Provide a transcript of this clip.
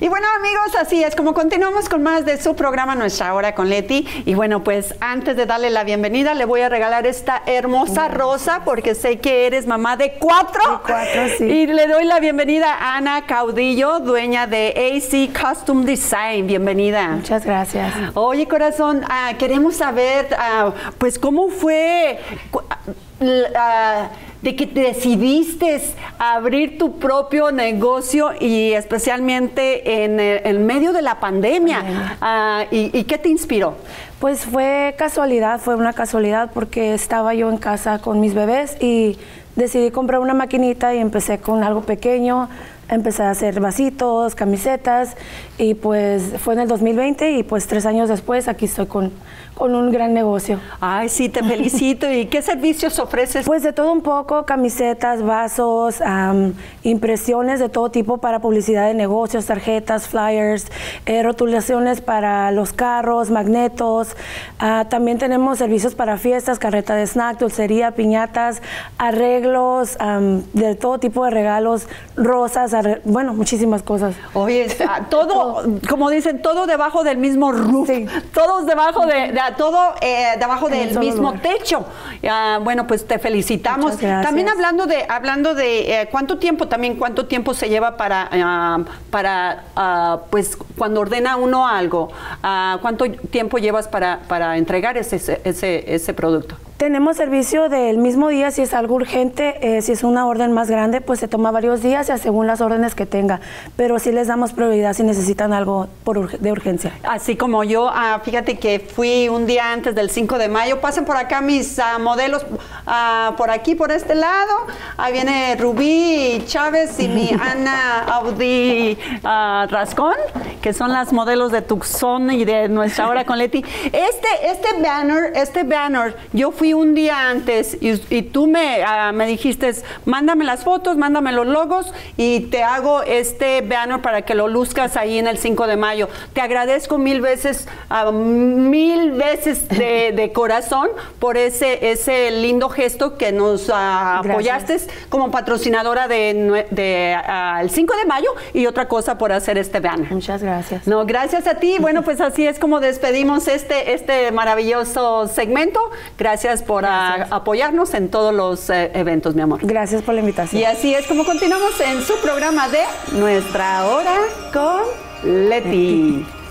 Y bueno, amigos, así es como continuamos con más de su programa Nuestra Hora con Leti. Y bueno, pues antes de darle la bienvenida, le voy a regalar esta hermosa rosa porque sé que eres mamá de 4. De 4, sí. Y le doy la bienvenida a Ana Caudillo, dueña de AC Custom Design. Bienvenida. Muchas gracias. Oye, corazón, queremos saber, pues, ¿cómo fue de que decidiste abrir tu propio negocio y especialmente en el medio de la pandemia? ¿Y qué te inspiró? Pues fue casualidad, fue una casualidad porque estaba yo en casa con mis bebés y decidí comprar una maquinita y empecé con algo pequeño. Empecé a hacer vasitos, camisetas y pues fue en el 2020 y pues 3 años después aquí estoy con un gran negocio. Ay, sí, te felicito. ¿Y qué servicios ofreces? Pues de todo un poco, camisetas, vasos, impresiones de todo tipo para publicidad de negocios, tarjetas, flyers, rotulaciones para los carros, magnetos. También tenemos servicios para fiestas, carreta de snack, dulcería, piñatas, arreglos, de todo tipo de regalos, rosas, bueno, muchísimas cosas. Oye, todo, como dicen, todo debajo del mismo roof. Sí. Todos debajo debajo del mismo techo. Bueno, pues te felicitamos. También hablando de cuánto tiempo se lleva para pues cuando ordena uno algo, cuánto tiempo llevas para entregar ese producto. Tenemos servicio del mismo día si es algo urgente, si es una orden más grande, pues se toma varios días ya según las órdenes que tenga, pero sí les damos prioridad si necesitan algo de urgencia. Así como yo, fíjate que fui un día antes del 5 de mayo, pasen por acá mis modelos, por aquí, por este lado, ahí viene Rubí Chávez y mi Ana Audi Rascón, que son las modelos de Tucson y de Nuestra Hora con Leti. Este banner, yo fui un día antes y tú me dijiste, mándame las fotos, mándame los logos y te hago este banner para que lo luzcas ahí en el 5 de mayo. Te agradezco mil veces de corazón por ese lindo gesto que nos apoyaste como patrocinadora del 5 de mayo y otra cosa por hacer este banner. Muchas gracias. No, gracias a ti. Bueno, pues así es como despedimos este maravilloso segmento. Gracias por apoyarnos en todos los eventos, mi amor. Gracias por la invitación. Y así es como continuamos en su programa de Nuestra Hora con Leti.